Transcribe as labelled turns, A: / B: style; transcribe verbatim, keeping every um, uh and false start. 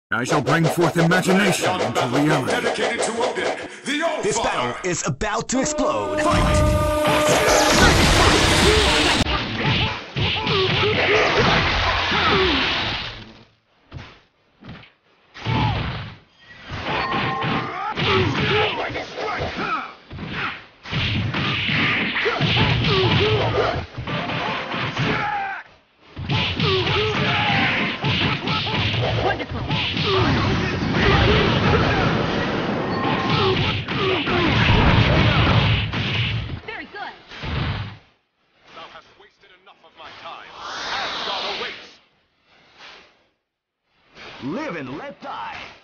A: I shall bring forth imagination into reality.
B: Dedicated to Odin, the All-Father.
C: This battle is about to explode. Fight!
D: Very good.
B: Thou hast wasted enough of my time. Asgard awaits.
C: Live and let die.